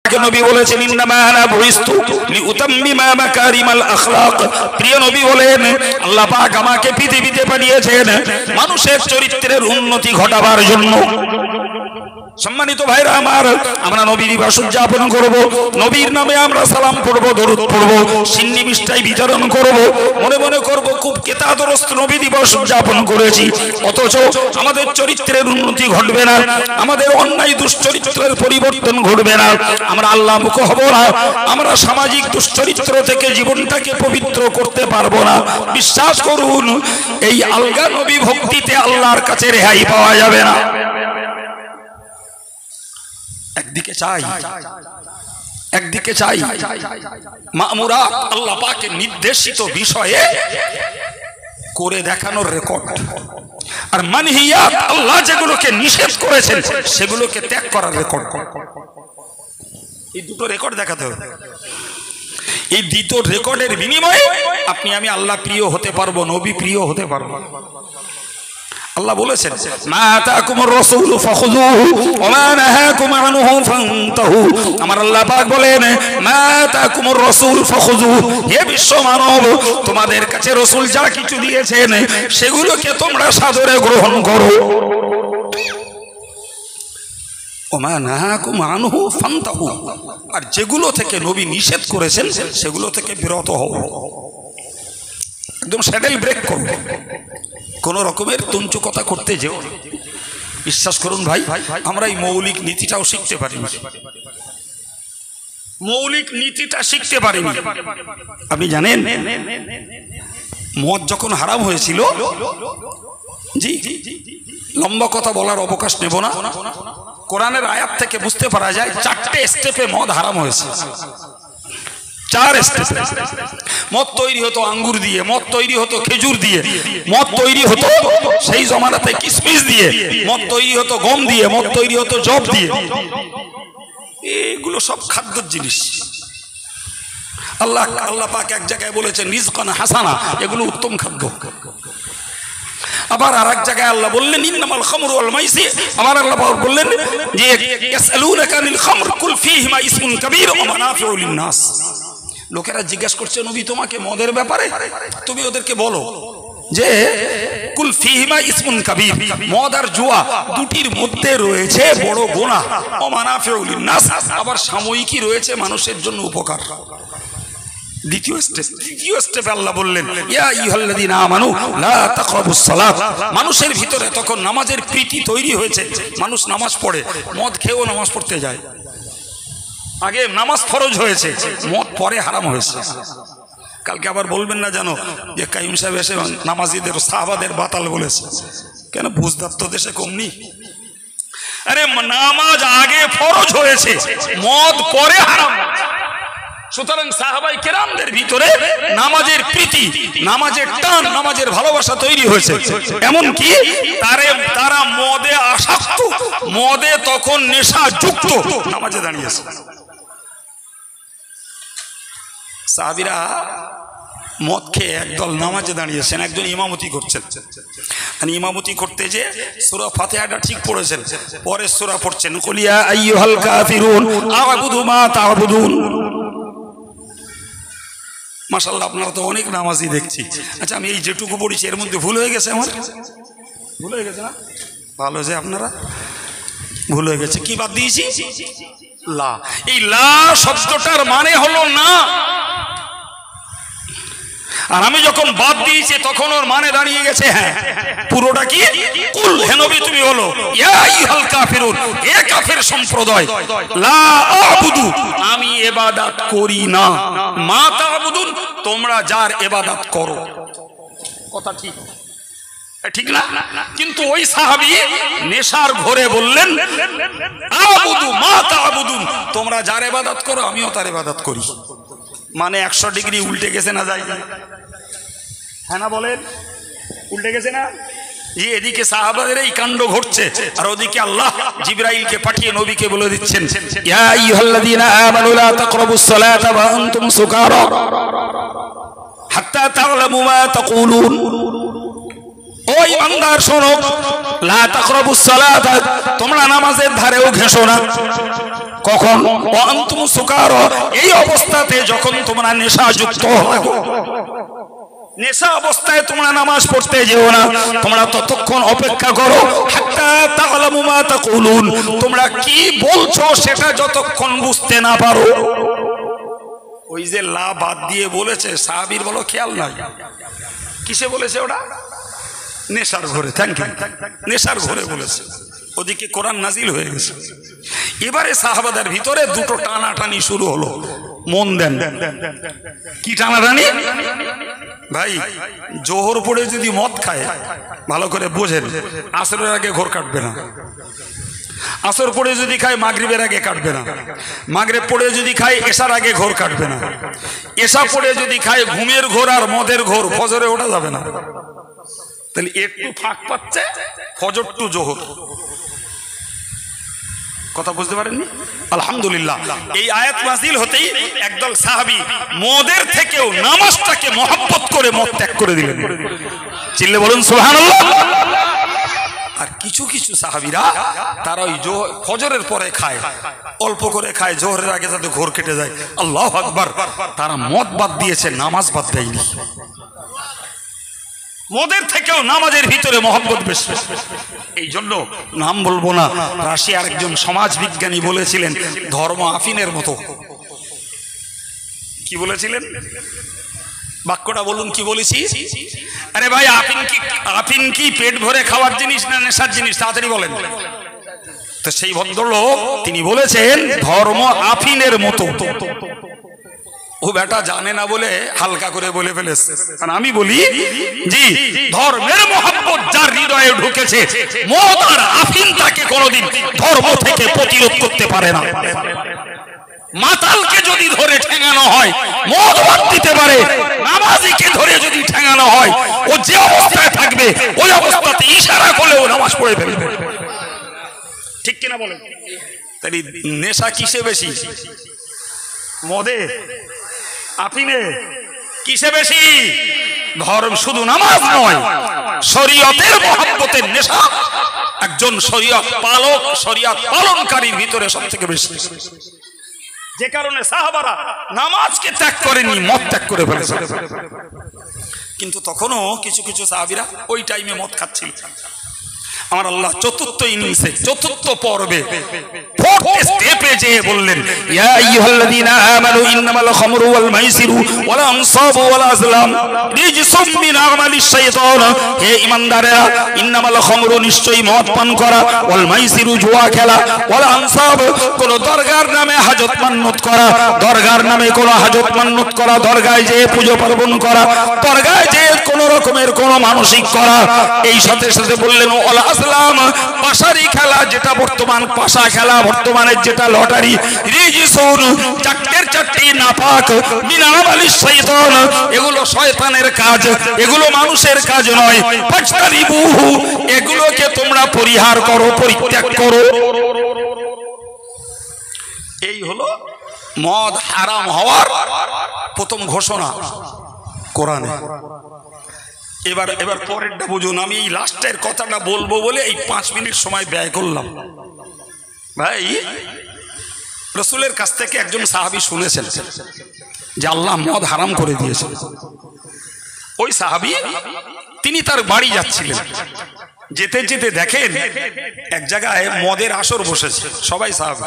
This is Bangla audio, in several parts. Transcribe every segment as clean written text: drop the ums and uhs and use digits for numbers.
নবী বলেছেন ইন্নামা আনা বুইস্তু লিউতাম্মিমা মাকারিমাল আখলাক। প্রিয় নবী বলেন আল্লাহ পাক আমাকে পৃথিবীতে পাঠিয়েছেন মানুষের চরিত্রের উন্নতি ঘটাবার জন্য। সম্মানিত ভাইরা আমার, আমরা নবীর দিবস উদযাপন করব, নবীর নামে আমরা সালাম পড়ব, দরুদ পড়ব, সিন্নি মিষ্টাই বিতরণ করব, মনে মনে করব খুব কেতাদরস্ত নবী দিবস উদযাপন করেছি, অথচ আমাদের চরিত্রের উন্নতি ঘটবে না, আমাদের অন্যায় দুশ্চরিত্রের পরিবর্তন ঘটবে না, আমরা আল্লাহ মুখ হব না, আমরা সামাজিক দুশ্চরিত্র থেকে জীবনটাকে পবিত্র করতে পারবো না। বিশ্বাস করুন, এই আলগা নবী ভক্তিতে আল্লাহর কাছে রেহাই পাওয়া যাবে না। একদিকে চাই মামুরা আল্লাহ পাকের নির্দেশিত বিষয়ে করে দেখানোর রেকর্ড, আর মানহিয়াত আল্লাহ যেগুলোকে নিষেধ করেছেন সেগুলোকে ত্যাগ করার রেকর্ড। এই দুটো রেকর্ড দেখাতে হবে। এই দুটো রেকর্ডের বিনিময়ে আপনি আমি আল্লাহ প্রিয় হতে পারবো, নবী প্রিয় হতে পারবো। আল্লাহ বলেছেন মা আতাকুমুর রাসূলু ফাখুযুহু ওয়া মা নাহাকুম আনহু ফান্তাহু। আমার আল্লাহ পাক বলেন মা আতাকুমুর রাসূল ফাখুযুহু, হে বিশ্ব মানব, তোমাদের কাছে রাসূল যা কিছু দিয়েছেন সেগুলোকে তোমরা সাদরে গ্রহণ করো। ওয়া মা নাহাকুম আনহু ফান্তাহু, আর যেগুলো থেকে নবী নিষেধ করেছেন সেগুলো থেকে বিরত হও। একদম স্যাডেল ব্রেক করো, কোন রকমের তুঞ্চু কথা করতে যেও। বিশ্বাস করুন ভাই, আমরা এই মৌলিক নীতিটাও শিখতে পারিনি, মৌলিক নীতিটা শিখতে পারিনি। আপনি জানেন মদ যখন হারাম হয়েছিল, জি লম্বা কথা বলার অবকাশ নেব না, কোরআনের আয়াত থেকে বুঝতে পারা যায় 4টে স্টেপে মদ হারাম হয়েছে। 4 স্টেপ। মদ তৈরি হতো আঙ্গুর দিয়ে, মদ তৈরি হতো খেজুর দিয়ে, মদ তৈরি হতো সেই জমানাতে কিশমিশ দিয়ে, মদ তৈরি হতো গম দিয়ে, মদ তৈরি হতো জব দিয়ে। এগুলো সব খাদ্যের জিনিস। আল্লাহ পাক এক জায়গায় বলেছেন রিজকান হাসানা, এগুলো উত্তম খাদ্য। আবার আরেক জায়গায় আল্লাহ বললেন ইন্নামাল খামরু ওয়াল মাইসির। আবার আল্লাহ বললেন যে ইয়াসআলুনাকা আনিল খামর কুল ফীহিমা ইসমুন কাবীর ওয়া মানাফিউ লিন-নাস। লোকেরা জিজ্ঞাসা করছে নবী তোমাকে মদের ব্যাপারে, তুমি ওদেরকে বলো যে কুল ফীহিমা ইসমুন কাবীর, মদ আর জুয়া দুটির মধ্যে রয়েছে বড় গুনাহ, ওয়া মানাফিউ লিন-নাস, আবার সাময়িকই রয়েছে মানুষের জন্য উপকার। দ্বিতীয় স্টেপে আল্লাহ বললেন ইয়া আইয়ুহাল্লাযীনা আমানু লা তাকরাবুস সালাত। মানুষের ভিতরে তখন নামাজের প্রীতি তৈরি হয়েছে, মানুষ নামাজ পড়ে, মদ খেয়েও নামাজ পড়তে যায়। আগে নামাজ ফরজ হয়েছে, মদ পরে হারাম হয়েছে। কালকে আবার বলবেন না জানো যে কাইম সাহেব এসে নামাজিদের সাহাবাদের বাতাল বলেছে। কেন বুঝদার তো দেশে কমনি? আরে নামাজ আগে ফরজ হয়েছে, মদ পরে হারাম। সুতরাং সাহাবাই কেরামদের ভিতরে নামাজের প্রীতি, নামাজের টান, নামাজের ভালোবাসা তৈরি হয়েছে। এমনকি তারা মদে আসক্ত, মদে তখন নেশা যুক্ত নামাজে দাঁড়িয়েছে। সাহাবীরা মদ খেয়ে একদল নামাজে দাঁড়িয়েছেন, একজন ইমামতি করছেন। ইমামতি করতে যে সূরা ফাতিহাটা ঠিক পড়েছেন, পরে সূরা পড়ছেন কুল ইয়া আইয়ুহাল কাফিরুন আ'বুদু মা তা'বুদুন। মাশাআল্লাহ, আপনারা তো অনেক নামাজি দেখছি। আচ্ছা, আমি এই যেটুকু পড়েছি এর মধ্যে ভুল হয়ে গেছে, আমার ভুল হয়ে গেছে না? ভালো যে আপনারা ভুল হয়ে গেছে। কি বাদ দিয়েছি? লা। এই লা শব্দটার মানে হলো না, আর আমি যখন বাদ দিয়েছি তখন ওর মানে দাঁড়িয়ে গেছে হ্যাঁ। পুরোটা কি? কুল, হে নবী তুমি বলো ইয়া আইয়ুহাল কাফিরুন, হে কাফের সম্প্রদায়, লা আ'বুদু, আমি ইবাদত করি না, মা তা'বুদুন, তোমরা যার ইবাদত করো। কথা ঠিক, ঠিক না? কিন্তু ওই সাহাবী নেশার ঘরে বললেন আ'বুদু মা তা'বুদুন, তোমরা যার ইবাদত করো আমিও তার ইবাদত করি। মানে 100 ডিগ্রি উল্টে গেছে না? যাই হ্যাঁ না বলেন, উল্টে গেছে না? এদিকে সাহাবাদের এই কাণ্ড ঘটছে, আর ওদিকে আল্লাহ জিবরাইলকে পাঠিয়ে নবীকে বলে দিচ্ছেন ইয়া আইয়ুহাল্লাযীনা আমানু লা তাকরাবুস সালাতা ওয়া আনতুম সুকারা হাত্তা তা'লামু মা তাকুলুন। ও ঈমানদার শোনো, লা তাকরাবুস সালাতা, তোমরা নামাজের ধারেও ঘেঁষো না। কখন? ওয়া আনতুম সুকারা, এই অবস্থাতে যখন তোমরা নেশাযুক্ত হও, নেশা অবস্থায় তোমরা নামাজ পড়তে যেও না, তোমরা ততক্ষণ অপেক্ষা করো হাত্তা তা'লামু মা তাকুলুন, তোমরা কি বলছো সেটা যতক্ষণ বুঝতে না পারো। ওই যে লা বাদ দিয়ে বলেছে, সাহাবীর বলো খেয়াল নাই কিসে বলেছে ওটা? নেশার ঘরে। থ্যাংক ইউ, নেশার ঘরে বলেছে। ওদিকে কোরআন নাজিল হয়ে গেছে। এবারে সাহাবাদের ভিতরে দুটো টানাটানি শুরু হলো। মন দেন, কি টানাটানি? ভাই জোহর পড়ে যদি মদ খায়, ভালো করে বোঝেন, আসরের আগে ঘোর কাটবে না। আসর পড়ে যদি খায় মাগরিবের আগে কাটবে না। মাগরিব পড়ে যদি খায় এশার আগে ঘোর কাটবে না। এশা পড়ে যদি খায় ঘুমের ঘোর আর মদের ঘোর ফজরে ওঠা যাবে না। তাহলে একটু ফাঁক পাচ্ছে ফজর টু জোহর। কথা বুঝতে পারেননি? আলহামদুলিল্লাহ, এই আয়াত নাযিল হতেই একদল সাহাবী মদের থেকেও নামাজটাকে মহব্বত করে মদ ত্যাগ করে দিলেন। চিল্লে বলুন সুবহানাল্লাহ। আর কিছু কিছু সাহাবীরা তারা ওই ফজরের পরে খায়, অল্প করে খায়, জোহরের আগে যাতে ঘোর কেটে যায়। আল্লাহু আকবার, তারা মদ বাদ দিয়েছে, নামাজ বাদ দেয়নি। মদের থেকেও নামাজের ভিতরে মহব্বত বেশি। এই জন্য নাম বলবো না, রাশিয়ার একজন সমাজ বিজ্ঞানী বলেছিলেন ধর্ম আফিনের মতো। কি বলেছিলেন? বাক্যটা বলুন, কি বলেছি? আরে ভাই, আফিন কি পেট ভরে খাওয়ার জিনিস না নেশার জিনিস? তাড়াতাড়ি বলেন। তো সেই ভদ্রলোক তিনি বলেছেন ধর্ম আফিনের মতো। ও বেটা জানে না বলে হালকা করে বলে ফেলেছে। আর আমি বলি জি, ধর্মের মহব্বত যার হৃদয়ে ঢুকেছে, মদ আর আফিন তাকে কোনোদিন ধর্ম থেকে প্রতিরোধ করতে পারে না। মাতালকে যদি ধরে ঠেঙানো হয় মদ বাদ দিতে পারে, নামাজিকে ধরে যদি ঠেঙানো হয় ও যে অবস্থায় থাকবে ওই অবস্থাতে ইশারা করলেও নামাজ পড়ে ফেলবে। ঠিক কিনা বলেন? তাই নেশা কিসে বেশি? মদে, আফিনে? কিসে বেশি? ধর্ম শুধু নামাজ নয়, শরীয়তের মহব্বতের নেশা একজন শরীয়ত পালক, শরীয়ত পালনকারীর ভিতরে সবথেকে বেশি। যে কারণে সাহাবারা নামাজকে ত্যাগ করেনি, মদ ত্যাগ করে ফেলেছে। কিন্তু তখনও কিছু কিছু সাহাবীরা ওই টাইমে মদ খাচ্ছিল। আমার আল্লাহ চতুর্থ ইনিংসে, চতুর্থ পর্বে, ফোর্থ স্টেপে যে বললেন, ইয়া আইয়ুহাল্লাযীনা আমানু ইন্নামাল খামরু ওয়াল মাইসিরু ওয়াল আনসাবু ওয়াল আজলাম রিজসুম মিন আমালিশ শাইতান। হে ঈমানদারেরা, ইন্নামাল খামরু, নিশ্চয়ই মদ পান করা, ওয়াল মাইসিরু, জুয়া খেলা, ওয়াল আনসাব, কোন দরগার নামে হাজত মান্নত করা, দরগার নামে কোন হাজত মান্নত করা, দরগায় যে পুজো পার্বণ করা, দরগায় যে কোন রকমের কোন মানসিক করা। এই সাথে সাথে বললেন ওয়াল আসলাম, পাশারি খেলা, যেটা বর্তমান পাশা খেলা, বর্তমানের যেটা লটারি, রিজসুন, চারটি নাপাক, মিন আমালিশ শাইতান, এগুলো শয়তানের কাজ, এগুলো মানুষের কাজ নয়। ফাজতানিবুহু, এগুলোকে তোমরা পরিহার করো, পরিত্যাগ করো। এই হলো মদ হারাম হওয়ার প্রথম ঘোষণা কোরআনে। এবার পরেরটা বুঝুন। আমি এই লাস্টের কথাটা বলবো বলে এই 5 মিনিট সময় ব্যয় করলাম। ভাই, রাসূলের কাছ থেকে একজন সাহাবী শুনেছেন যে আল্লাহ মদ হারাম করে দিয়েছেন। ওই সাহাবী তিনি তার বাড়ি যাচ্ছিলেন, যেতে যেতে দেখেন এক জায়গায় মদের আসর বসেছে। সবাই সাহাবী।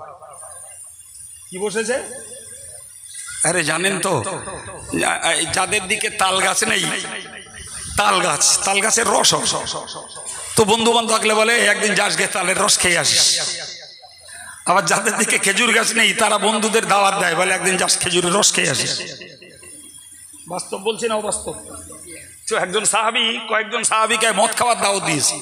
কি বসেছে? আরে জানেন তো, যাদের দিকে তাল গাছ নেই, তাল গাছের রস, তো বন্ধু বান্ধব থাকলে বলে একদিন যাস গে তালের রস খেয়ে আসিস। আবার যাদের দিকে খেজুর গাছ নেই তারা বন্ধুদের দাওয়াত দেয়, বলে একদিন যাস খেজুরের রস খেয়ে আসিস। বাস্তব বলছি না অবাস্তব? একজন সাহাবী কয়েকজন সাহাবীকে মদ খাওয়ার দাওয়াত দিয়েছে।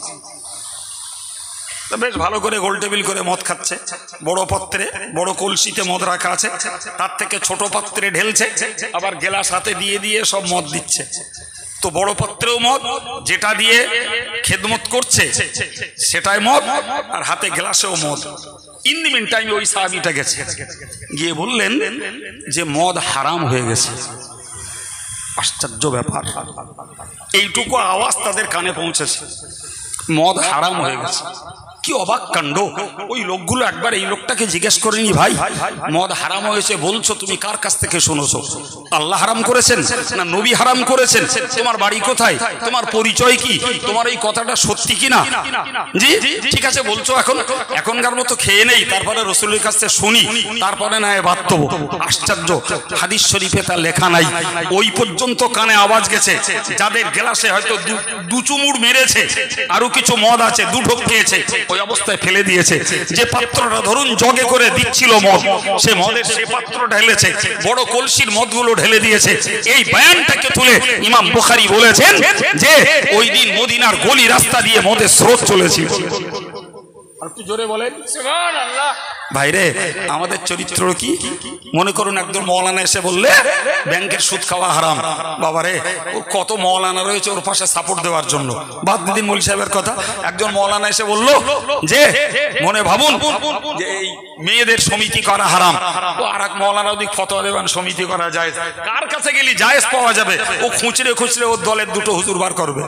বেশ ভালো করে গোল টেবিল করে মদ খাচ্ছে, বড় পাত্রে, বড় কলসিতে মদ রাখা আছে, তার থেকে ছোট পাত্রে ঢেলছে, আবার গ্লাস হাতে দিয়ে দিয়ে সব মদ দিচ্ছে। তো বড় পাত্রেও মদ, যেটা দিয়ে খেদমত করছে সেটাই মদ, আর হাতে গ্লাসেও মদ। ইন দি মিন টাইমে ওই সাহাবীটা গেছে, গিয়ে বললেন যে মদ হারাম হয়ে গেছে। আশ্চর্য ব্যাপার, এইটুকু আওয়াজ তাদের কানে পৌঁছেছে, মদ হারাম হয়ে গেছে। কি অবাক কাণ্ড। ওই লোকগুলো একবার এই লোকটাকে জিজ্ঞেস করেনি, ভাই মদ হারাম হয়েছে বলছো, তুমি কার কাছ থেকে শুনেছো? আল্লাহ হারাম করেছেন না নবী হারাম করেছেন? তোমার বাড়ি কোথায়? তোমার পরিচয় কি? তোমার এই কথাটা সত্যি কিনা? জি ঠিক আছে বলছো, এখনকার মতো খেয়ে নেই, তারপরে রসুলের কাছে শুনি, তারপরে না বাদ দেবো। আশ্চর্য, হাদিস শরীফে তা লেখা নাই। ওই পর্যন্ত কানে আওয়াজ গেছে, যাদের গ্লাসে হয়তো দু চুমুর মেরেছে, আরো কিছু মদ আছে, দু ঢোক খেয়েছে, ওই অবস্থায় ফেলে দিয়েছে। যে পাত্রটা ধরুন জগে করে দিচ্ছিল মদ, সে মদের সে পাত্র ঢেলেছে, বড় কলসির মদগুলো ঢেলে দিয়েছে। এই বয়ানটাকে তুলে ইমাম বুখারী বলেছেন যে ওই দিন মদিনার গলি রাস্তা দিয়ে মদের স্রোত চলেছিল। একটু জোরে বলেন সুবহানাল্লাহ। ভাইরে, আমাদের চরিত্র কি? মনে করুন একজন মৌলানা এসে বললে ব্যাংকের সুদ খাওয়া হারাম, বাবারে কত মৌলানা রয়েছে ওর পাশে সাপোর্ট দেওয়ার জন্য। বাদ দিন মৌলী সাহেবের কথা। একজন মৌলানা এসে বলল যে মনে ভাবুন যে এই মেয়েদের সমিতি করা হারাম, ও আর এক মৌলানা ওদিক ফতোয়া দেবেন সমিতি করা যায়। কার কাছে গেলি জায়েজ পাওয়া যাবে? ও খুচরে খুচরে ওর দলের দুটো হুজুর বার করবে।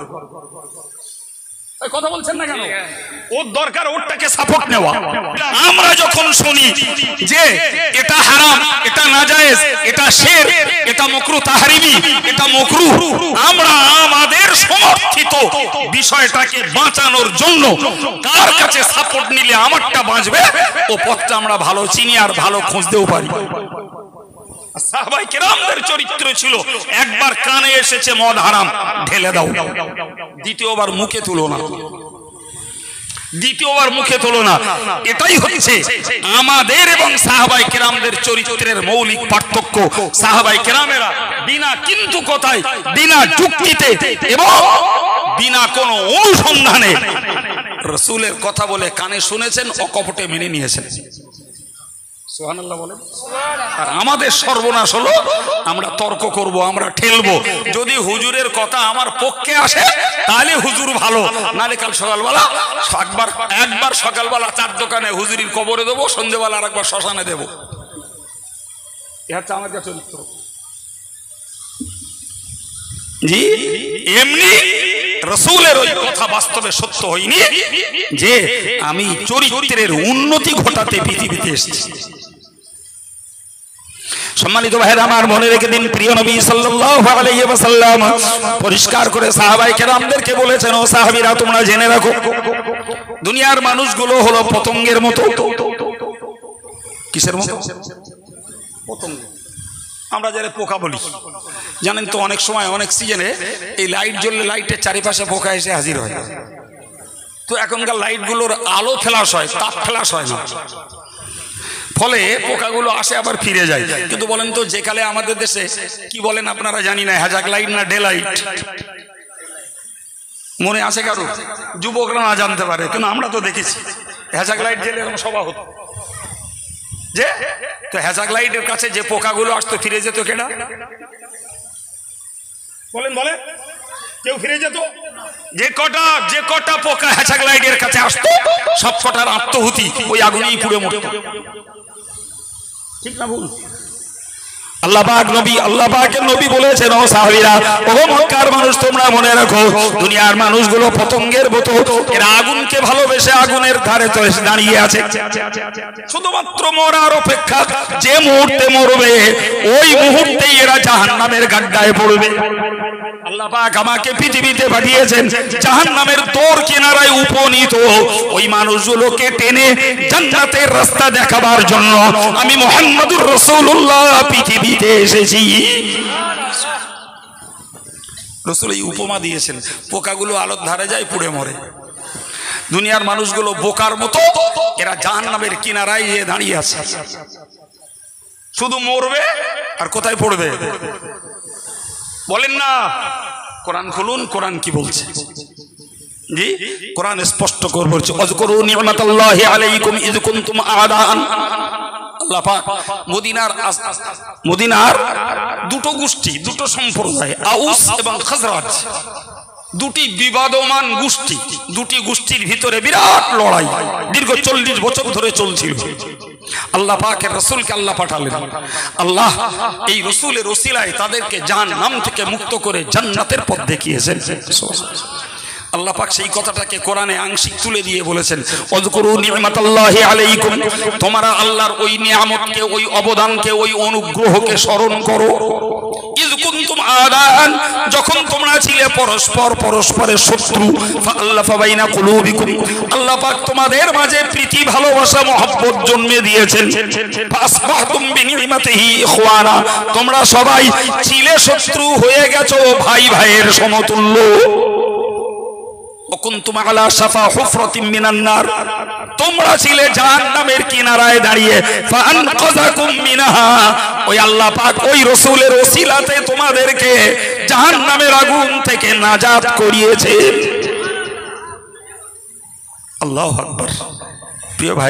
কথা বলছেন না কেন? ওর দরকার ওরটাকে সাপোর্ট নেওয়া। আমরা যখন শুনি যে এটা হারাম, এটা নাজায়েজ, এটা শিরক, এটা মাকরুহ তাহরিমি, এটা মাকরুহ, আমরা আমাদের সমর্থিত বিষয়টাকে বাঁচানোর জন্য কার কাছে সাপোর্ট নিলে আমারটা বাঁচবে, ও পথটা আমরা ভালো চিনি আর ভালো খুঁজতেও পারি। সাহাবায়ে কেরামদের চরিত্র ছিল, একবার কানে এসেছে মদ হারাম, ঢেলে দাও, দ্বিতীয়বার মুখে তুলো না, দ্বিতীয়বার মুখে তোলো না। এটাই হচ্ছে আমাদের এবং সাহাবায়ে কেরামদের চরিত্রের মৌলিক পার্থক্য। সাহাবায়ে কেরামেরা বিনা কিন্তু কথায়, বিনা যুক্তিতে এবং বিনা কোনো অনুসন্ধানে রাসূলের কথা বলে কানে শুনেছেন, অকপটে মেনে নিয়েছেন। সুবহানাল্লাহ বলেন। আর আমাদের সর্বনাশ হলো, আমরা তর্ক করব, আমরা ঠেলবো। যদি হুজুরের কথা আমার পক্ষে আসে তাহলে হুজুর ভালো, নালে কাল সকালবেলা একবার সকালবেলা চার দোকানে হুজুরির কবরে দেবো, সন্ধ্যেবেলা আর একবার শ্মশানে দেবো। এ হচ্ছে আমাদের চরিত্র। জি এমনি রাসূলের ওই কথা বাস্তবে সত্য হয়নি যে আমি চরিত্রের উন্নতি ঘটাতে পৃথিবীতে এসেছি। সম্মানিত ভাইরা আমার, মনে রেখে দিন, প্রিয় নবী সাল্লাল্লাহু আলাইহি ওয়াসাল্লাম পরিষ্কার করে সাহাবায়ে কেরামদেরকে বলেছেন, ও সাহাবীরা তোমরা জেনে রাখো, দুনিয়ার মানুষগুলো হলো পতঙ্গের মতো। কিসের মতো? পতঙ্গ। আমরা যারা পোকা বলি, জানেন তো অনেক সময় অনেক সিজনে এই লাইট জ্বললে লাইটের চারিপাশে পোকা এসে হাজির হয়। তো এখনকার লাইটগুলোর আলো ফ্ল্যাশ হয়, তাপ ফ্ল্যাশ হয় না, ফলে পোকাগুলো আসে আবার ফিরে যায়। কিন্তু বলেন তো যে কালে আমাদের দেশে কি বলেন আপনারা জানি না, হ্যাজাক লাইট না ডে লাইট মনে আছে কারো? যুবকরা না জানতে পারে, কিন্তু আমরা তো দেখেছি হ্যাজাক লাইট জেলে এরকম সভা হতো যে, তো হ্যাজাক লাইটের কাছে যে পোকাগুলো আসতো ফিরে যেত কেডা? বলেন বলেন, কেউ ফিরে যেত? যে কটা পোকা হ্যাজাক লাইটের কাছে আসতো সব কটার আত্মহুতি ওই আগুনেই পুড়ে মরত। ঠিক না ভুল? আল্লাহ পাকের নবী বলেছেন, ও সাহাবীরা, ও মক্কার মানুষ তোমরা মনে রাখো, দুনিয়ার মানুষগুলো পতঙ্গের মতো, এরা আগুনকে ভালোবেসে আগুনের ধারে তো এসে দাঁড়িয়ে আছে, শুধুমাত্র মরার অপেক্ষা। যে মুহূর্তে মরবে ওই মুহূর্তেই এরা জাহান্নামের গাড্ডায় পড়বে। আল্লাহ পাক আমাকে পৃথিবীতে পাঠিয়েছেন জাহান্নামের দোর কিনারায় উপনীত ওই মানুষগুলোকে টেনে জান্নাতের রাস্তা দেখাবার জন্য আমি মুহাম্মদুর রাসূলুল্লাহ পৃথিবীতে এসেছি। রাসূল এই উপমা দিয়েছেন, পোকাগুলো আলোর ধারে যায় পুড়ে মরে, দুনিয়ার মানুষগুলো বোকার মতো, এরা জাহান্নামের কিনারায় গিয়ে দাঁড়িয়ে আছে, শুধু মরবে আর কোথায় পড়বে বলেন না? কোরআন খুলুন, কোরআন কি বলছে? জি কোরআন স্পষ্ট করে বলছে, আযকুরু নি'মাতাল্লাহি আলাইকুম ইয কুনতুম আ'দাআন। আল্লাহ পাক মদিনার দুটো গোষ্ঠী, দুটো সম্প্রদায়, আউস এবং খাজরাজ, দুটি বিবাদমান গোষ্ঠী, দুটি গোষ্ঠীর ভিতরে বিরাট লড়াই দীর্ঘ 40 বছর ধরে চলছিল। আল্লাহ পাকের রাসূলকে আল্লাহ পাঠালেন, আল্লাহ এই রাসূলের ওসিলায় তাদেরকে জাহান্নাম থেকে মুক্ত করে জান্নাতের পথ দেখিয়েছেন। আল্লাহ পাক সেই কথাটাকে কোরআনে আংশিক তুলে দিয়ে বলেছেন, ওযকুরু নি'মাতাল্লাহি আলাইকুম, তোমরা আল্লাহর ওই নিয়ামতকে, ওই অবদানকে, ওই অনুগ্রহকে স্মরণ করো। ইয কুনতুম আদান, যখন তোমরা ছিলে পরস্পরের শত্রু, ফাআল্লাফা বাইনা কুলুবিকুম, আল্লাহ পাক তোমাদের মাঝে প্রীতি, ভালোবাসা, মহব্বত জন্মে দিয়েছেন। ফাসবাহতুম বিনি'মাতিহি ইখওয়ানা, তোমরা সবাই ছিলে শত্রু, হয়ে গেছো ভাই ভাইয়ের সমতুল্য। ওকুনতুম আলা শাফা হুফরাতিন মিনান নার, তোমরা ছিলে জাহান্নামের কিনারায় দাঁড়িয়ে। ফাআনকাযাকুম মিনহা, ওই আল্লাহ পাক ওই রাসূলের ওসিলাতে তোমাদেরকে জাহান্নামের আগুন থেকে নাজাত করিয়েছে। আল্লাহু আকবার। প্রিয় ভাই,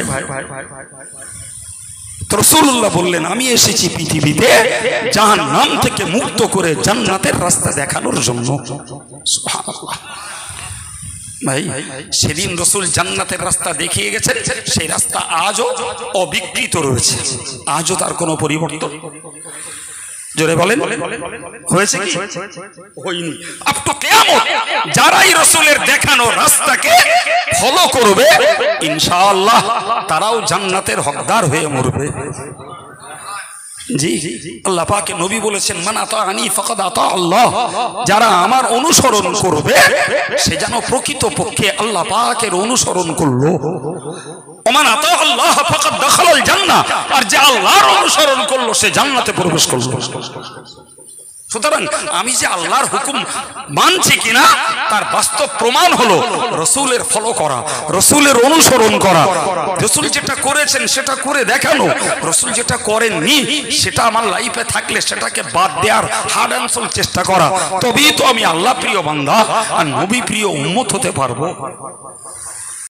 রাসূলুল্লাহ বললেন, আমি এসেছি পৃথিবীতে জাহান্নাম থেকে মুক্ত করে জান্নাতের রাস্তা দেখানোর জন্য। সুবহানাল্লাহ। ভাই, সেদিন রাসূল জান্নাতের রাস্তা দেখিয়ে গেছেন, সেই রাস্তা আজও অবিকৃত রয়েছে, আজও তার কোনো পরিবর্তন, জোরে বলেন, হয়েছে কি? হয়নি। আপ তো কিয়ামত যারাই রাসূলের দেখানো রাস্তাকে ফলো করবে, ইনশাআল্লাহ তারাও জান্নাতের হকদার হয়ে মরবে। জি, আল্লাহ পাক নবী বলেছেন, মান আতাআনি ফাকাদ আতা আল্লাহ, যারা আমার অনুসরণ করবে সে যেন প্রকৃতপক্ষে আল্লাহ পাকের অনুসরণ করলো। ওমান আতা আল্লাহ ফাকাদ দাখালাল জান্নাহ, আর যে আল্লাহর অনুসরণ করলো সে জান্নাতে প্রবেশ করলো। সুতরাং আমি যে আল্লাহর হুকুম মানছি কিনা তার বাস্তব প্রমাণ হলো রাসূলের ফলো করা, রাসূলের অনুসরণ করা, রাসূল যেটা করেছেন সেটা করে দেখানো, রাসূল যেটা করেননি সেটা আমার লাইফে থাকলে সেটাকে বাদ দেওয়ার হার্ড অ্যান্ড সোল চেষ্টা করা। তবেই তো আমি আল্লাহ প্রিয় বান্দা আর নবী প্রিয় উম্মত হতে পারবো।